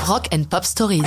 Rock and Pop Stories.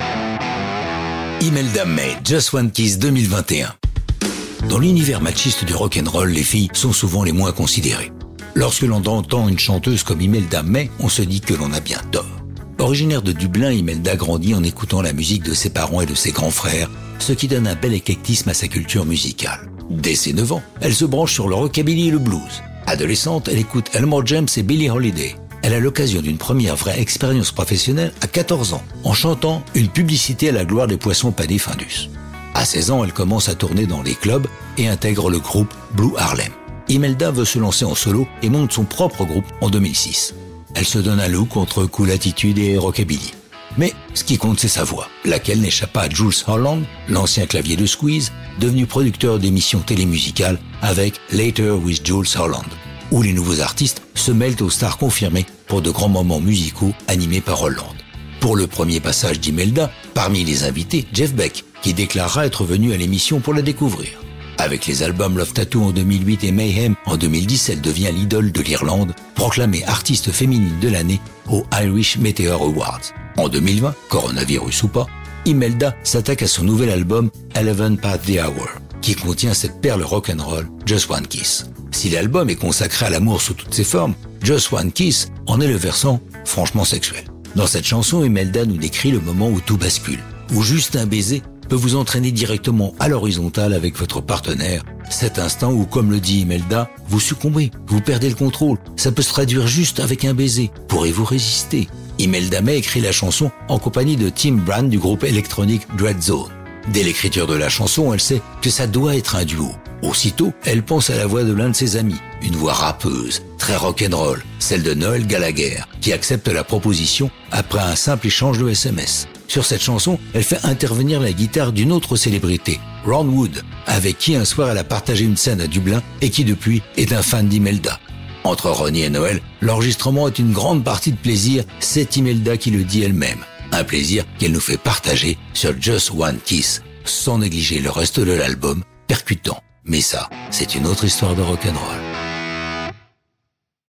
Imelda May, Just One Kiss 2021. Dans l'univers machiste du rock'n'roll, les filles sont souvent les moins considérées. Lorsque l'on entend une chanteuse comme Imelda May, on se dit que l'on a bien tort. Originaire de Dublin, Imelda grandit en écoutant la musique de ses parents et de ses grands frères, ce qui donne un bel éclectisme à sa culture musicale. Dès ses 9 ans, elle se branche sur le rockabilly et le blues. Adolescente, elle écoute Elmore James et Billie Holiday. Elle a l'occasion d'une première vraie expérience professionnelle à 14 ans, en chantant une publicité à la gloire des poissons panés Findus. À 16 ans, elle commence à tourner dans les clubs et intègre le groupe Blue Harlem. Imelda veut se lancer en solo et monte son propre groupe en 2006. Elle se donne un look entre cool attitude et rockabilly. Mais ce qui compte, c'est sa voix, laquelle n'échappe pas à Jools Holland, l'ancien clavier de Squeeze, devenu producteur d'émissions télémusicales avec Later with Jools Holland, où les nouveaux artistes se mêlent aux stars confirmées pour de grands moments musicaux animés par Holland. Pour le premier passage d'Imelda, parmi les invités, Jeff Beck, qui déclarera être venu à l'émission pour la découvrir. Avec les albums Love Tattoo en 2008 et Mayhem en 2010, elle devient l'idole de l'Irlande, proclamée artiste féminine de l'année aux Irish Meteor Awards. En 2020, coronavirus ou pas, Imelda s'attaque à son nouvel album Eleven Past the Hour, qui contient cette perle rock'n'roll Just One Kiss. Si l'album est consacré à l'amour sous toutes ses formes, Just One Kiss en est le versant franchement sexuel. Dans cette chanson, Imelda nous décrit le moment où tout bascule, où juste un baiser peut vous entraîner directement à l'horizontale avec votre partenaire. Cet instant où, comme le dit Imelda, vous succombez, vous perdez le contrôle. Ça peut se traduire juste avec un baiser. Pourrez-vous résister? Imelda May écrit la chanson en compagnie de Tim Brand du groupe électronique Dread Zone. Dès l'écriture de la chanson, elle sait que ça doit être un duo. Aussitôt, elle pense à la voix de l'un de ses amis, une voix rappeuse, très rock'n'roll, celle de Noel Gallagher, qui accepte la proposition après un simple échange de SMS. Sur cette chanson, elle fait intervenir la guitare d'une autre célébrité, Ron Wood, avec qui un soir elle a partagé une scène à Dublin et qui depuis est un fan d'Imelda. Entre Ronnie et Noel, l'enregistrement est une grande partie de plaisir, c'est Imelda qui le dit elle-même. Un plaisir qu'elle nous fait partager sur Just One Kiss, sans négliger le reste de l'album, percutant. Mais ça, c'est une autre histoire de rock'n'roll.